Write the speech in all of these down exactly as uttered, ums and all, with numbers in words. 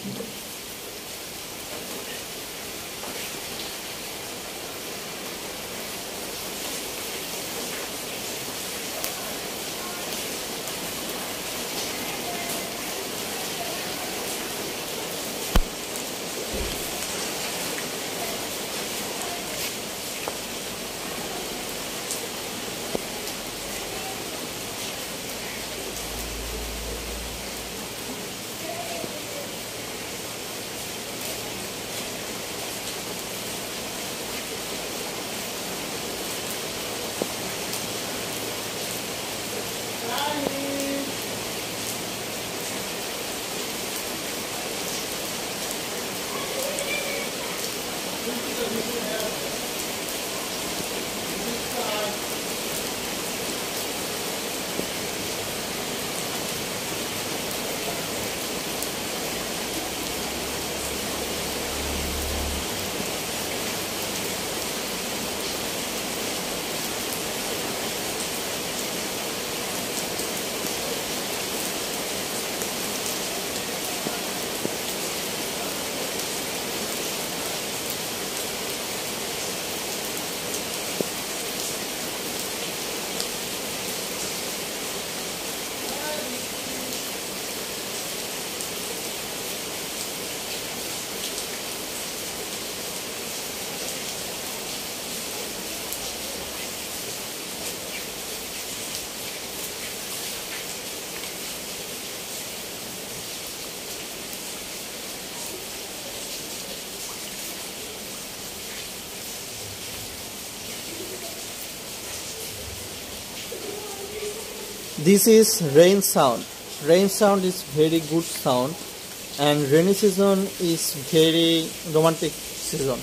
This is rain sound. Rain sound is very good sound, and rainy season is very romantic season.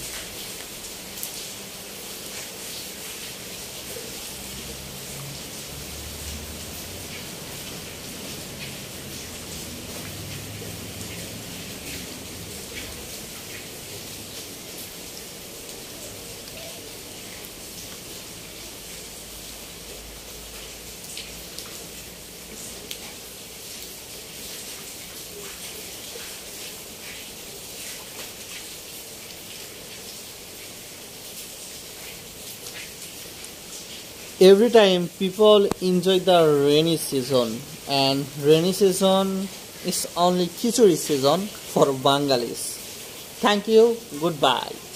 Every time people enjoy the rainy season, and rainy season is only khichuri season for Bengalis. Thank you. Goodbye.